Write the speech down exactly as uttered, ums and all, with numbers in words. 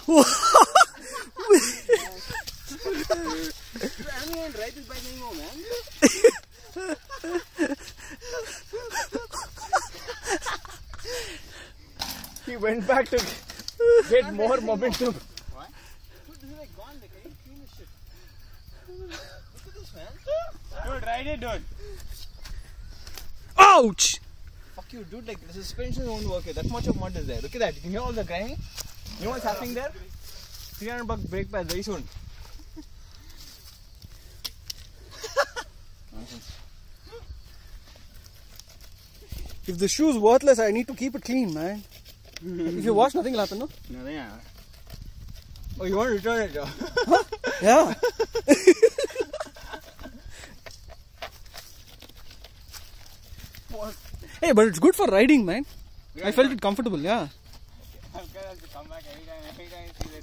Ride this bike anymore, man. He went back to get more momentum. What? Dude, this is like gone. Like, can you clean this shit? Look at this, man. Dude, ride it, dude. Ouch! Fuck you, dude. Like, the suspension won't work here. That much of mud is there. Look at that. You can hear all the grinding. You know what's happening there? three hundred bucks brake pad very soon. If the shoe's worthless, I need to keep it clean, man. If you wash, nothing will happen, no? Nothing will happen. Oh, you want to return it, Joe? Yeah. Hey, but it's good for riding, man. I felt it comfortable, yeah. I'm going to come back anytime, anytime.